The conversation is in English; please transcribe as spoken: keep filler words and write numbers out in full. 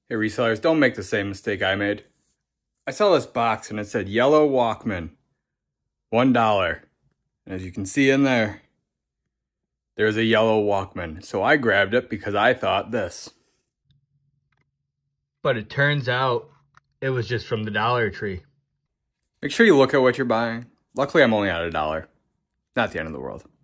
Hey resellers, don't make the same mistake I made. I saw this box and it said yellow Walkman, one dollar. And as you can see in there, there's a yellow Walkman. So I grabbed it because I thought this. But it turns out it was just from the Dollar Tree. Make sure you look at what you're buying. Luckily, I'm only at a dollar. Not the end of the world.